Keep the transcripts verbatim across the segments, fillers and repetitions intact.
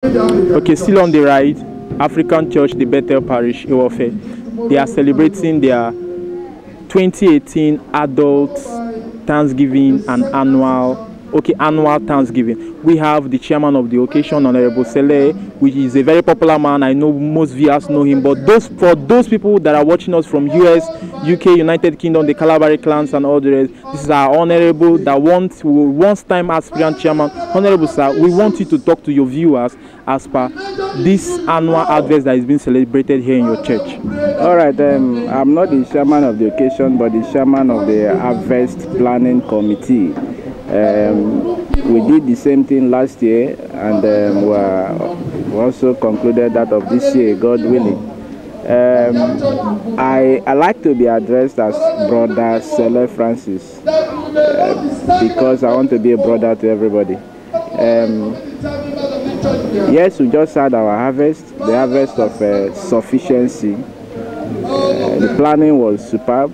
Okay, still on the right, African Church, the Bethel Parish, I W O F E. They are celebrating their twenty eighteen Adult Thanksgiving and annual, okay, annual Thanksgiving. We have the chairman of the occasion, Honorable Sele, which is a very popular man. I know most viewers know him, but those for those people that are watching us from U S, U K, United Kingdom, the Calabari clans and all the rest, this is our honorable that wants once time aspirant chairman. Honorable sir, we want you to talk to your viewers as per this annual harvest that is being celebrated here in your church. All right, um, I'm not the chairman of the occasion, but the chairman of the harvest planning committee. Um, we did the same thing last year, and um, we also concluded that of this year, God willing. Um, I, I like to be addressed as Brother Sele Francis uh, because I want to be a brother to everybody. Um, yes, we just had our harvest, the harvest of uh, sufficiency. Uh, the planning was superb.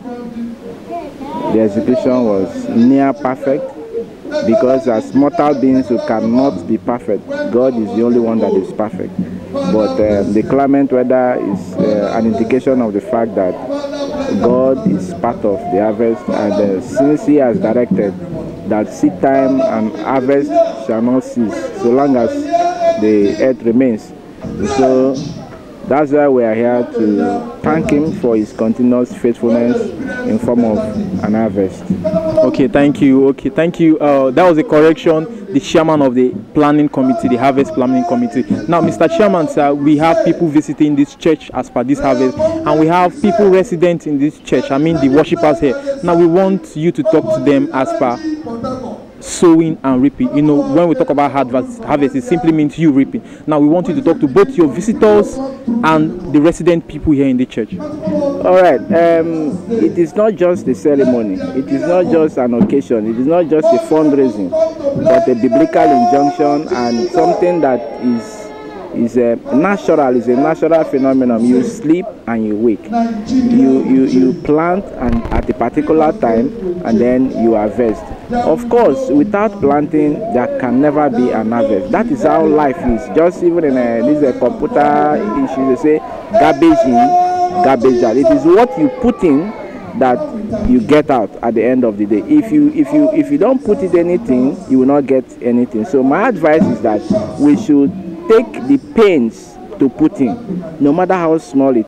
The execution was near perfect. Because as mortal beings we cannot be perfect. God is the only one that is perfect. But uh, the climate weather is uh, an indication of the fact that God is part of the harvest, and uh, since He has directed that seed time and harvest shall not cease so long as the earth remains. So that's why we are here to thank Him for His continuous faithfulness in form of an harvest. Okay, thank you. Okay, thank you. Uh, that was a correction. The chairman of the planning committee, the harvest planning committee. Now, Mister Chairman, sir, we have people visiting this church as per this harvest, and we have people resident in this church. I mean, the worshippers here. Now, we want you to talk to them as per sowing and reaping. You know, when we talk about harvest, harvest, it simply means you reaping. Now, we want you to talk to both your visitors and the resident people here in the church. All right. Um, it is not just a ceremony. It is not just an occasion. It is not just a fundraising, but a biblical injunction and something that is is a natural, is a natural phenomenon. You sleep and you wake. You you you plant and at a particular time, and then you harvest. Of course, without planting, there can never be an harvest. That is how life is. Just even in a, this is a computer issue, they say garbage in, garbage out. It is what you put in that you get out at the end of the day. If you if you if you don't put it anything, you will not get anything. So my advice is that we should take the pains to put in, no matter how small it is.